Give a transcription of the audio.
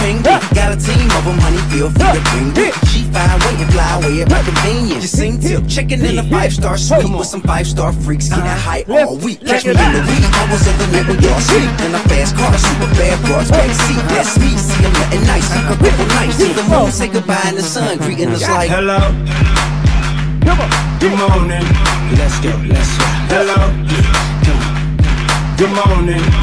ring. Got a team of them, honey, feel free to bring me. She fine, wait and fly away at my convenience. You sing tip, checking in a 5-star suite with some 5-star freaks, getting high all week. Catch me in the wee hours of the night when y'all sleep. In a fast car, super bad broads, backseat. That's me, see I'm nothing nice. A couple nights, see the moon, say goodbye in the sun, greeting us like hello. Good morning. Let's go. Hello. Good morning.